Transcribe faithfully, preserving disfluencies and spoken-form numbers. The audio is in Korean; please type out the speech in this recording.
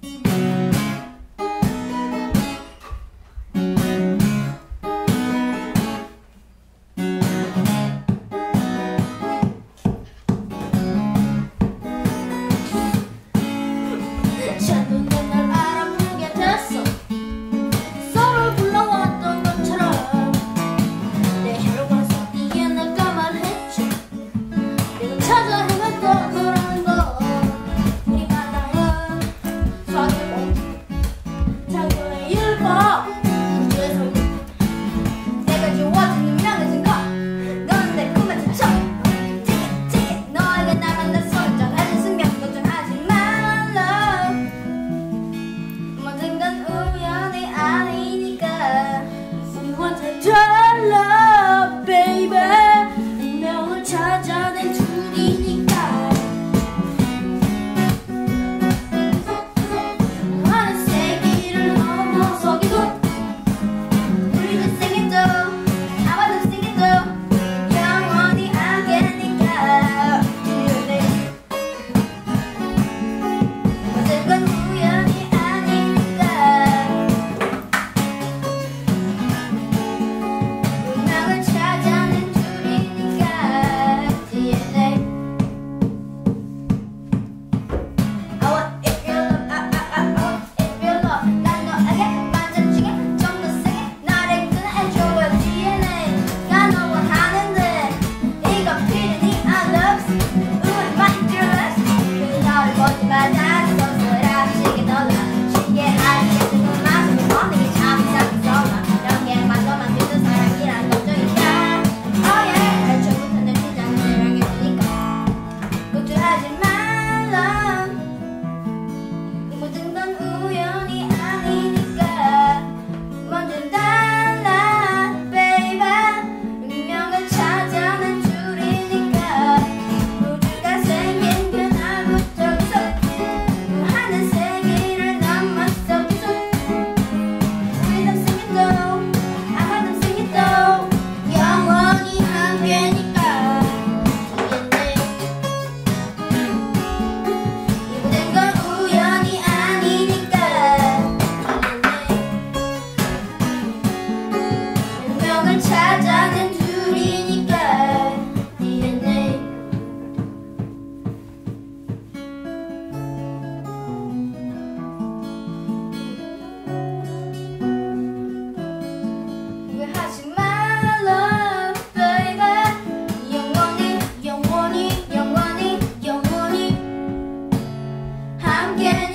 달라 baby 운명을 찾아낸 둘이니까 많은 세기를 넘어서기도 우리도 생겼죠 아마도 생겼죠 영원히 알게니까 모든 건 우연이 아니니까 찾아낸 둘이니까 디엔에이 I want if you love, I, I, I want if you love 난 너에게 반짝지게 좀 더 세게 나를 꺼내줘요 디엔에이가 너 원하는데 이거 필요니 I love 우리 많이 들었어 그 너를 볼 때마다 쏘쏘라시게 놀라 신기해하는 게 지금 마음이 멈는 게 참 이상한 소나 연기만 너만 믿는 사랑이란 걱정이 걱정하지 말라 모든 건 우연이 아니니까 뭐든 달라 baby 운명을 찾아낸 줄이니까 우주가 생긴 그날부터 계속 하는 세기를 넘었어 계속 우리도 생겼도 아마도 생겼도 영원히 함께니까 찾아낸 둘이니까 디엔에이 후회하지 말라 baby 영원히 영원히 영원히 영원히 함께